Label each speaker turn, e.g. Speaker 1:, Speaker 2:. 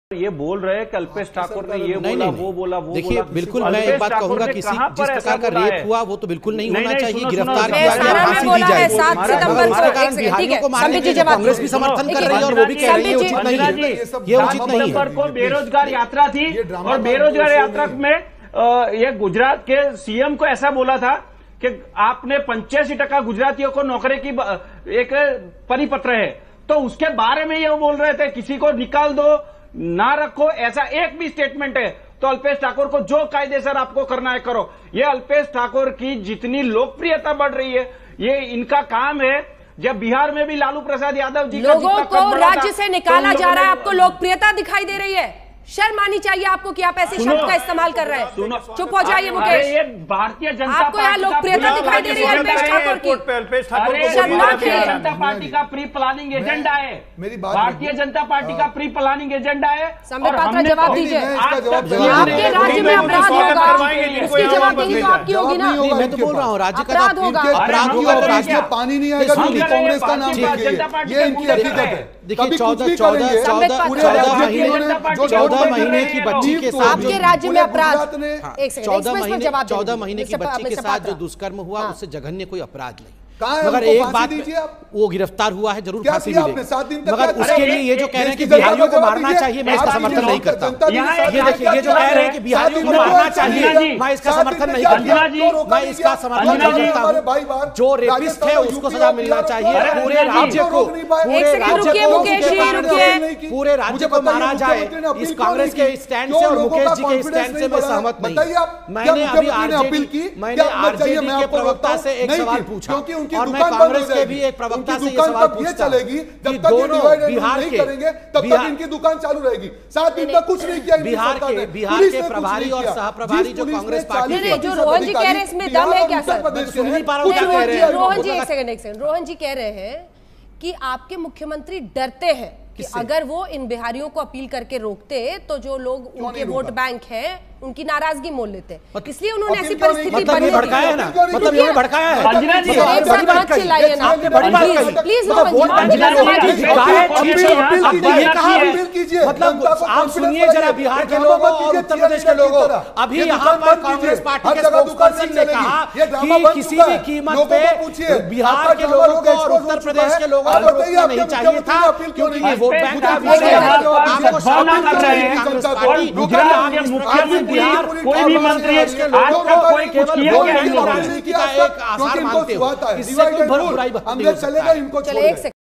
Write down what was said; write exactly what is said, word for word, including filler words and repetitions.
Speaker 1: ये बोल रहे हैं कि अल्पेश ठाकुर ने ये बोला वो बोला वो
Speaker 2: देखिए बिल्कुल मैं एक बात कहूंगा कि जिस प्रकार का रेप हुआ वो तो बिल्कुल नहीं होना चाहिए, गिरफ्तार किया गया, फांसी दी जाए। इसके कारण बिहारियों को मारने के लिए कांग्रेस भी समर्थन कर रही है और वो भी कह रही है उचित नहीं है, ये उचित नहीं है।
Speaker 1: बेरोजगार यात्रा थी और बेरोजगार यात्रा में ये गुजरात के सीएम को ऐसा बोला था कि आपने पंचासी टका गुजरातियों को नौकरी की एक परिपत्र है, तो उसके बारे में ये बोल रहे थे किसी को निकाल दो ना रखो, ऐसा एक भी स्टेटमेंट है तो अल्पेश ठाकुर को जो कायदेसर आपको करना है करो। ये अल्पेश ठाकुर की जितनी लोकप्रियता बढ़ रही है ये इनका काम है। जब बिहार में भी लालू प्रसाद यादव जी
Speaker 3: लोगों को राज्य से निकाला जा रहा है, आपको लोकप्रियता दिखाई दे रही है, शर्म आनी चाहिए आपको कि आप ऐसे शब्द का इस्तेमाल कर रहे हैं। चुप हो जाइए मुकेश,
Speaker 1: ये भारतीय जनता
Speaker 3: आपको यहाँ लोकप्रियता दिखाई दे रही है अल्पेश ठाकुर की।
Speaker 1: भारतीय जनता पार्टी का प्री प्लानिंग एजेंडा है, भारतीय जनता पार्टी का प्री प्लानिंग एजेंडा है।
Speaker 3: संबित पात्रा जवाब दीजिए, आपके राज्य में अपराध होगा, इसकी जवाबदेही तो आपकी होगी ना।
Speaker 2: मैं तो बोल रहा हूँ राज्य का
Speaker 3: अपराध होगा,
Speaker 4: पानी नहीं आएगा, कांग्रेस का नाम ये इनकी हकीकत है।
Speaker 2: देखिए चौदह चौदह चौदह चौदह महीने चौदह महीने की बच्ची के साथ
Speaker 3: आपके राज्य में अपराध
Speaker 2: चौदह महीने चौदह महीने की बच्ची के साथ जो दुष्कर्म हुआ उससे जघन्य कोई अपराध नहीं। मगर एक बात वो गिरफ्तार हुआ है, जरूर फांसी मिलेगी, मगर उसके लिए ये जो कह रहे हैं कि बिहारियों को मारना चाहिए मैं इसका समर्थन नहीं करता। ये देखिए ये जो कह रहे हैं कि बिहारियों को मारना चाहिए मैं इसका समर्थन नहीं करता, मैं इसका समर्थन नहीं करता। जो रेपिस्ट है उसको सजा मिलना चाहिए, पूरे राज्य को पूरे राज्य को पूरे राज्य को मारा जाए। इस कांग्रेस के स्टैंड से और मुकेश जी के स्टैंड से मैं सहमत नहीं। मैंने अभी आरजेडी मैंने आरजेडी के प्रवक्ता से एक सवाल पूछा और मैं कांग्रेस के भी एक प्रवक्ता से ये सवाल पूछता
Speaker 4: चलेगी जब तक ये डिवाइड नहीं करेंगे तब तक इनकी दुकान चालू रहेगी। सात दिन तक कुछ नहीं किया
Speaker 2: बिहार के बिहार के प्रभारी और सहप्रभारी जो कांग्रेस पार्टी के
Speaker 3: जो रोहन जी कह रहे हैं इसमें दम है क्या सर?
Speaker 2: सुन नहीं पा रहा हूं क्या कह रहे हैं
Speaker 3: रोहन जी, एक सेकंड एक सेकंड रोहन जी कह रहे हैं कि आपके मुख्यमंत्री डरते हैं कि अगर वो इन बिहारियों को अपील करके रोकते तो जो लोग उनके वोट बैंक है उनकी नाराजगी मोल लेते, इसलिए उन्होंने ऐसी परिस्थिति
Speaker 2: मतलब ये भड़काया है ना, मतलब ये भड़काया है।
Speaker 1: अंजना जी
Speaker 3: एक साथ मत चिल्लाइए ना प्लीज।
Speaker 2: मतलब आप सुनिए जरा बिहार के लोगों और उत्तर प्रदेश के लोगों, अभी यहाँ पर कांग्रेस पार्टी के स्पोक्सपर्सन ने कहा कि किसी भी कीमत पे बिहार के लोगों को और उत्तर प्रदेश के लोगों को रोकना नहीं चाहिए था क्योंकि ये वोट बैंक का विषय है। आपको शर्म नहीं कर रही कांग्रेस पार्टी? बिहार
Speaker 1: कोई भी मंत्री आज तक कोई कुछ किया क्या?
Speaker 2: राजनीति का एक आधार मानते हो, इससे कोई बुराई
Speaker 4: चलेगा इनको।